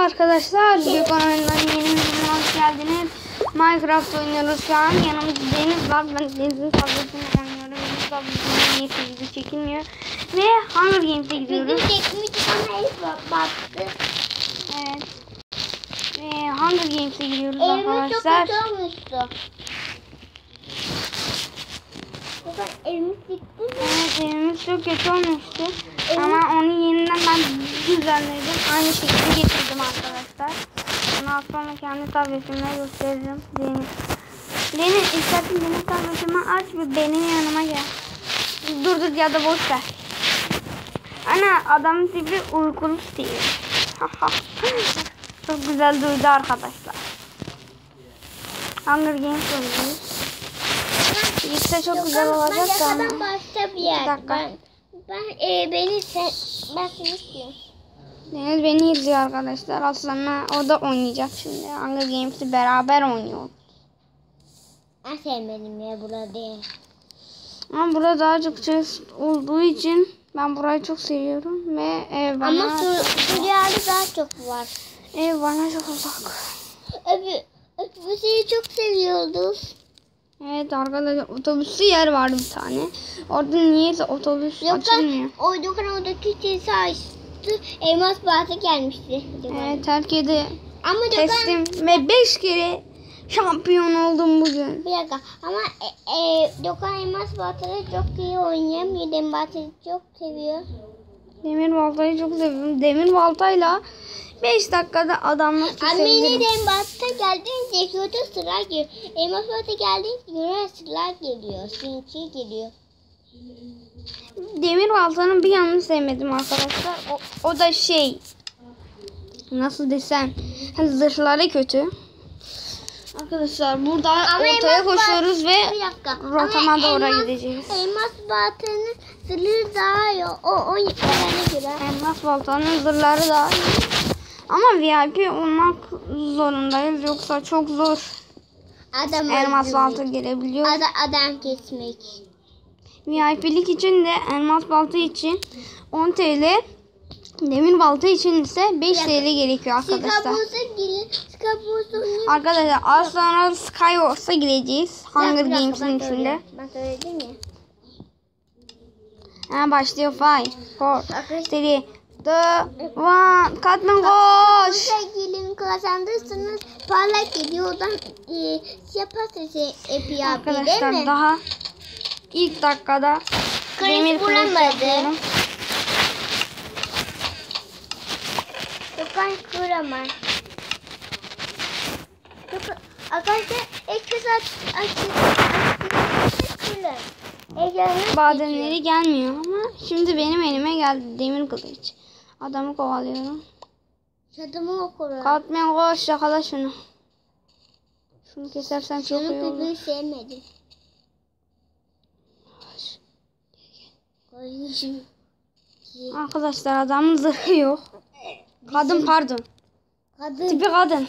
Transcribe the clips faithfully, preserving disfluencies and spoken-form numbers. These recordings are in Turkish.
arkadaşlar. Gökhan Oyunları'nın yeni bölümüne hoş geldiniz. Minecraft oynuyoruz şu an. Yanımızda Deniz var. Ben Deniz'in tabletini oynuyorum. Deniz'in tabletinin niyeti video çekilmiyor. Ve Hunger Games'e gidiyoruz. Bizim çekmiştik ama Elif baktı. Evet. Ve Hunger Games'e gidiyoruz Elimiz arkadaşlar. çok kötü olmuştu. Elimiz gitti mi? Evet, evimiz çok kötü olmuştu. Evet. Ama onu yeniden ben düzenledim. Aynı şekilde getirdim arkadaşlar. Ondan sonra kendi tabletimle göstereceğim. Deniz. Deniz, istersen benim tabletimi aç ve benim yanıma gel. Dur dur ya da boş ver. Ana, adamın tipi uykulu Steve. Çok güzel duydu arkadaşlar. Hunger Games oynuyoruz. İşte çok Yok, güzel olacak da ama. Ben başka bir yer. dakika. Ben, ben e, beni sen, ben seni istiyorum. Deniz beni izliyor arkadaşlar. Aslında o da oynayacak şimdi. Hunger Games'i beraber oynuyor. Ben sevmedim ya burada. Ama burada daha çok chest olduğu için ben burayı çok seviyorum ve ev bana Ama Suriye'de daha çok var. Ev bana çok uzak. Öbür, öbür çok seviyorduk. Evet arkadaşlar, otobüsü yer vardı bir tane. Orada niyeyse otobüs Yok, açılmıyor. O Gökhan oradaki çizgi açtı. Elmas Bahtı gelmişti. Evet, herkese Ama teslim Gökhan... ve beş kere şampiyon oldum bugün. Bir dakika ama e, e, Gökhan Elmas Bahtı'da çok iyi oynayamıyor. Demir Bahtı çok seviyor. Demir baltayı çok seviyorum. Demir baltayla beş dakikada adamlık kesebilirim. Anneni Demir Bahtı geldiğince kötü sıra geliyor. Elmas Bahtı geldiğince göre sıra geliyor. Sinsi geliyor. Demir baltanın bir yanını sevmedim arkadaşlar. O, o da şey, nasıl desem, hani zırhları kötü. Arkadaşlar burada Ama ortaya koşuyoruz ve rotama doğru elmas, gideceğiz. Elmas Bahtı'nın zırhı daha iyi. O o yerine göre. Elmas baltanın zırhları da iyi. Ama V I P olmak zorundayız, yoksa çok zor. Adam Elmas balta gelebiliyor. Adam, adam kesmek. V I P'lik için de elmas balta için on TL, demir balta için ise beş TL gerekiyor arkadaşlar. Skabuza girin. Skabuza. Arkadaşlar az sonra Skywars'a gireceğiz. Hunger Games'in içinde. Ben söyledim ya. Ha, başlıyor. five, four, three, two, one. Katman koş. Sevgilin kazandıysanız parlak gidiyordan e, yaparsınız epi abi değil Arkadaşlar mi? daha ilk dakikada demir kılıç yapıyorum. Gökhan kuramaz. Arkadaşlar ilk kez aç açın. Badenleri gelmiyor ama şimdi benim elime geldi demir kılıç. Adamı kovalıyorum. Şadımı okurum. Katman koş, yakala şunu. Şunu kesersen çok iyi Şunu olur. bir sevmedim. Kardeşim. Arkadaşlar adamın zırhı yok. Kadın pardon. Kadın. Tipi kadın.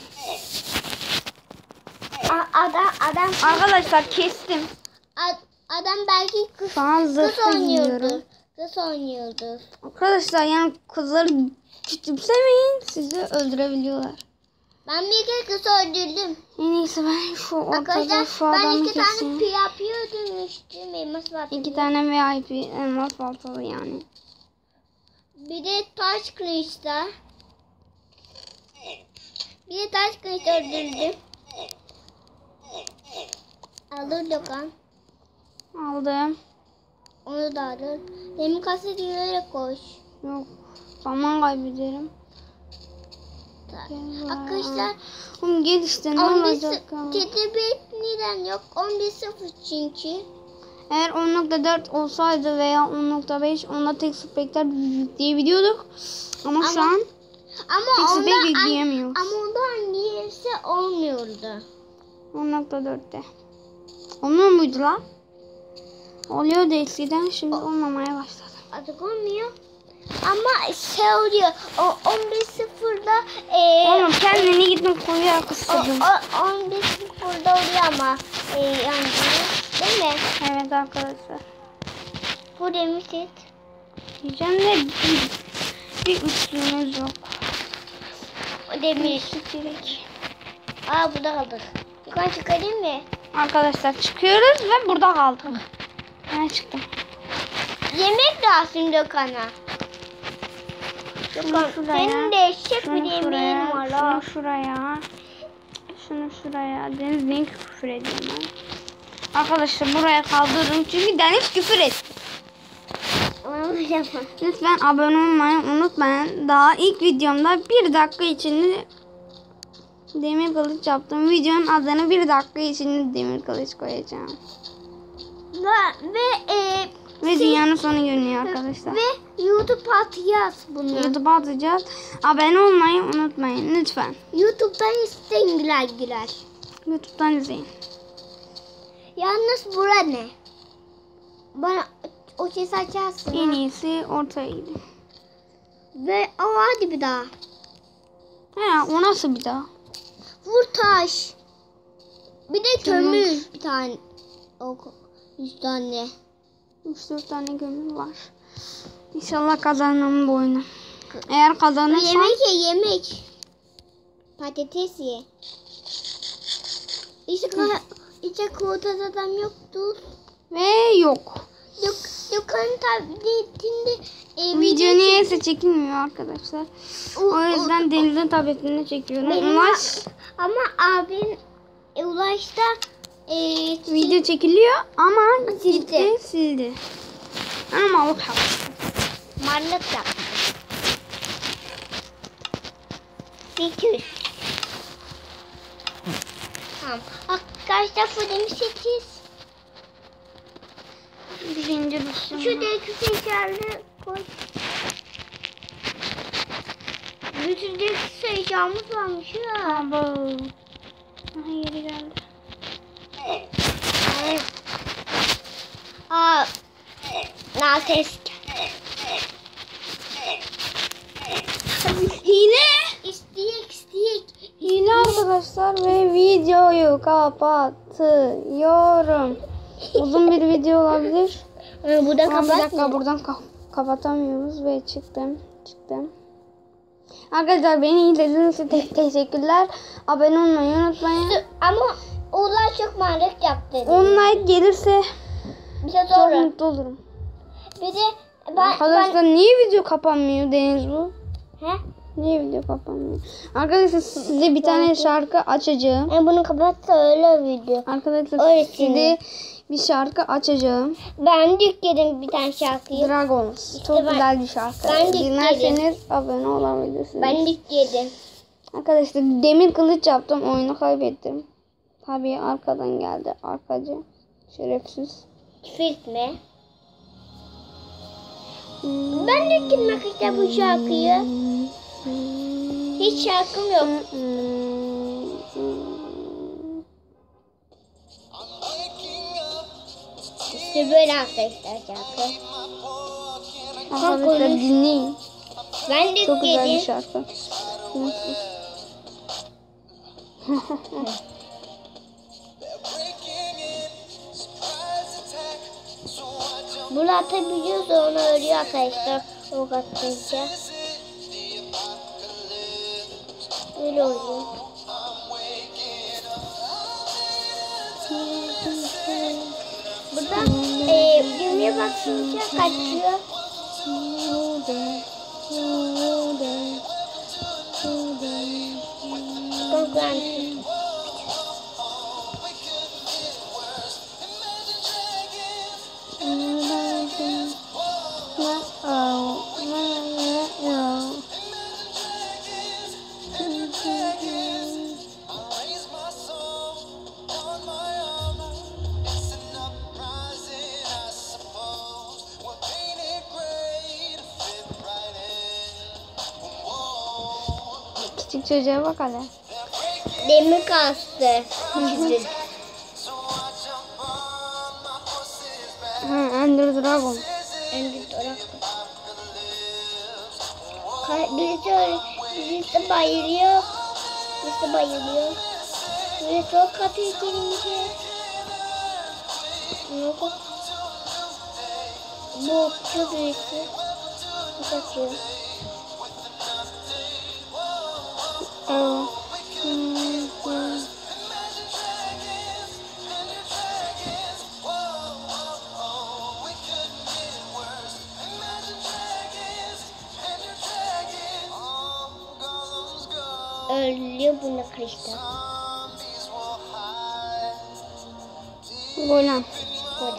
A- adam adam Arkadaşlar kestim. ad- adam belki kız, Şu an kız zırhı oynuyordu. giyiyorum. Kız oynuyordu. Arkadaşlar yani kızları küçümsemeyin. Sizi öldürebiliyorlar. Ben bir kere kız öldürdüm. En iyisi ben şu ortada Arkadaşlar şu ben adamı iki tane keseyim. pi yapıyordum işte. Elmas var. İki tane V I P elmas baltalı yani. Bir de taş kılıçta. Bir de taş kılıçta öldürdüm. Alır Gökhan. Aldım. Onu da alır. Demir kasa yürüyerek koş. Yok. Zaman kaybederim. Gel Arkadaşlar Oğlum gel işte, ne olacak ya? T bir neden yok? on bir sıfır çünkü. Eğer on nokta dört olsaydı veya on nokta beş onda tek spekler yükleyebiliyorduk. Ama, ama şu an ama tek spek onda, yükleyemiyoruz. Ama ondan niyeyse olmuyordu. on nokta dörtte. Olmuyor muydu lan? Oluyordu eskiden, şimdi olmamaya başladı. Artık olmuyor. Ama şey oluyor. O on bir sıfırda e, Oğlum kendini gitme koyuya kıstırdım. on bir sıfırda oluyor ama e, yani değil mi? Evet arkadaşlar. Bu demiştik. Diyeceğim de bir, bir üstümüz yok. demir. Direkt. Aa burada kaldık. Yukarı çıkarayım mı? Arkadaşlar çıkıyoruz ve burada kaldık. Ben çıktım. Yemek lazım Gökhan'a. Gökhan şuraya, senin de eşek Şunu bir yemeğin şuraya, var şunu ha. şuraya. Şunu şuraya. Deniz niye küfür ediyor lan? Arkadaşlar buraya kaldırırım çünkü Deniz küfür etti. Lütfen abone olmayı unutmayın. Daha ilk videomda bir dakika içinde demir kılıç yaptım. Videonun adını bir dakika içinde demir kılıç koyacağım. Ve, ve e, Ve dünyanın sonu görünüyor arkadaşlar. Ve YouTube atacağız bunu. YouTube'a atacağız. Abone olmayı unutmayın lütfen. YouTube'dan isteyin güler güler. YouTube'dan izleyin. Yalnız bura ne? Bana o ses açarsın. En ha. iyisi ortaya gidin. Ve o hadi bir daha. He, o nasıl bir daha? Vur taş. Bir de Kömür. kömür bir tane. O üç tane. üç dört tane kömür var. İnşallah kazanırım bu oyunu. Eğer kazanırsam Yemek ye yemek. Patates ye. İşte ka- işte kurtaz adam yoktu. ve yok. Yok, Gökhan'ın tabletinde e, Video niyeyse çekilmiyor arkadaşlar. O- O yüzden Deniz'in tabletinde çekiyorum. Benim Ulaş ama abim e, Ulaş'ta e, video çekiliyor ama Sildi. gitti sildi. Ama o kaldı. marlık yaptı. sekiz. Tamam. Arkadaşlar fırını sekiz. Birinci düştüm. Şu da şekerli koy. Bütün de sayacağımız varmış ya. Abo. Aha yeri geldi. Aa, nates. Hile. İsteyek isteyek. Hile arkadaşlar ve videoyu kapatıyorum. Uzun bir video olabilir. Ee, burada Ama bir kapat. dakika buradan ka- kapatamıyoruz ve çıktım. Çıktım. Arkadaşlar beni izlediğiniz için te- teşekkürler. Abone olmayı unutmayın. Ama Uğurlar çok marlık yaptı. on like gelirse Bize çok sonra. mutlu olurum. Bir de ben, Arkadaşlar ben... niye video kapanmıyor Deniz bu? He? Niye video kapanmıyor? Arkadaşlar size bir tane şarkı açacağım. Ben bunu kapatsa öyle video. Arkadaşlar Öyle size bir şarkı açacağım. Ben de yükledim bir tane şarkıyı. Dragons. İşte Çok ben- güzel bir şarkı. ben de Dinlerseniz abone olabilirsiniz. Ben de yükledim. Arkadaşlar demir kılıç yaptım. Oyunu kaybettim. Tabii arkadan geldi. Arkacı. Şerefsiz. Küfür etme. Ben de yüklemek istedim bu şarkıyı. Hiç şarkım yok. İşte böyle arkadaşlar şarkı. Arkadaşlar dinleyin. Ben de Çok güzel bir yükledim. şarkı. Bunu atabiliyorsa onu ölüyor arkadaşlar. O atınca. Öyle oluyor. Burada e, düğmeye basınca kaçıyor. Konkurans. Küçük çocuğa bak hele. Demir kastı. Ha, Ender Dragon. Birisi, öyle- birisi bayılıyor. Birisi bayılıyor. Birisi o kapıyı girince. Yok. Bu çok birisi. Bu kaçıyor. Oh. Ölüyor bunu kırıştı. Golan. Böyle.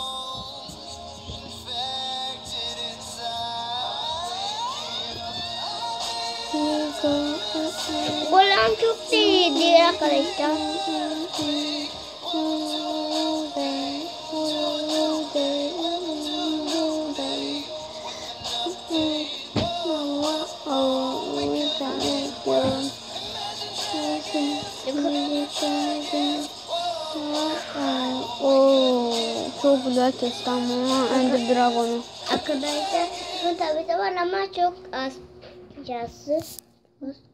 Golan çok da iyiydi arkadaşlar. Oo, çok güzel kesti ama Ender Dragon'u. Arkadaşlar bu tabii de var ama çok az yası.